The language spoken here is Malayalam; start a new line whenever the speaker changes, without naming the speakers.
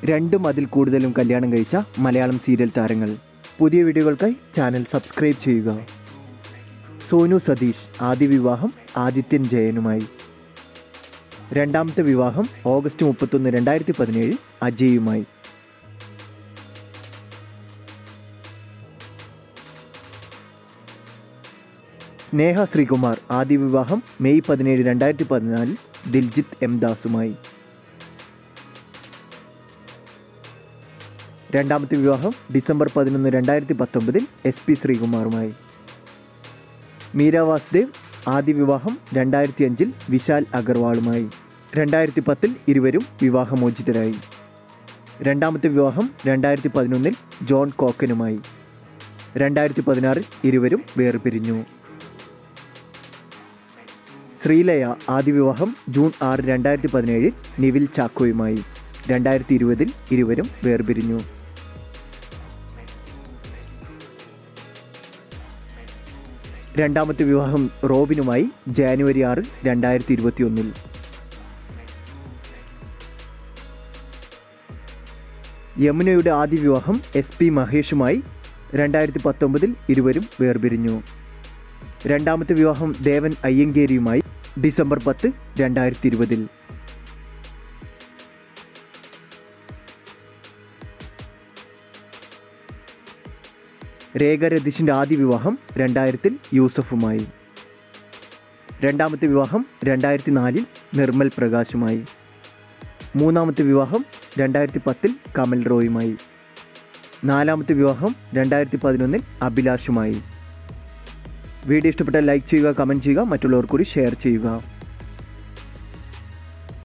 രണ്ടും അതിൽ കൂടുതലും കല്യാണം കഴിച്ച മലയാളം സീരിയൽ താരങ്ങൾ. പുതിയ വീഡിയോകൾക്കായി ചാനൽ സബ്സ്ക്രൈബ് ചെയ്യുക. സോനു സതീഷ് ആദ്യ വിവാഹം ആദിത്യൻ ജയനുമായി. രണ്ടാമത്തെ വിവാഹം ഓഗസ്റ്റ് 31, 2017 അജയുമായി. സ്നേഹ ശ്രീകുമാർ ആദ്യ വിവാഹം മെയ് 17, 2014 ദിൽജിത്ത് എം ദാസുമായി. രണ്ടാമത്തെ വിവാഹം ഡിസംബർ 11, 2019 SP ശ്രീകുമാറുമായി. മീര വാസുദേവ് ആദ്യ വിവാഹം 2005 വിശാൽ അഗർവാളുമായി. 2010 ഇരുവരും വിവാഹമോചിതരായി. രണ്ടാമത്തെ വിവാഹം 2011 ജോൺ കോക്കനുമായി. 2016 ഇരുവരും വേർപിരിഞ്ഞു. ശ്രീലയ ആദ്യ വിവാഹം ജൂൺ 6, 2017 നിവിൽ ചാക്കോയുമായി. 2020 ഇരുവരും വേർപിരിഞ്ഞു. രണ്ടാമത്തെ വിവാഹം റോബിനുമായി ജാനുവരി 6, 2021. യമുനയുടെ ആദ്യ വിവാഹം SP മഹേഷുമായി. 2019 ഇരുവരും വേർപിരിഞ്ഞു. രണ്ടാമത്തെ വിവാഹം ദേവൻ അയ്യങ്കേരിയുമായി ഡിസംബർ 10, 2020. രേഖ രതീഷിൻ്റെ ആദ്യ വിവാഹം 2000 യൂസഫുമായി. രണ്ടാമത്തെ വിവാഹം 2004 നിർമ്മൽ പ്രകാശുമായി. മൂന്നാമത്തെ വിവാഹം 2010 കമൽ റോയുമായി. നാലാമത്തെ വിവാഹം 2011 അഭിലാഷുമായി. വീഡിയോ ഇഷ്ടപ്പെട്ടാൽ ലൈക്ക് ചെയ്യുക, കമൻറ്റ് ചെയ്യുക, മറ്റുള്ളവർ കൂടി ഷെയർ ചെയ്യുക.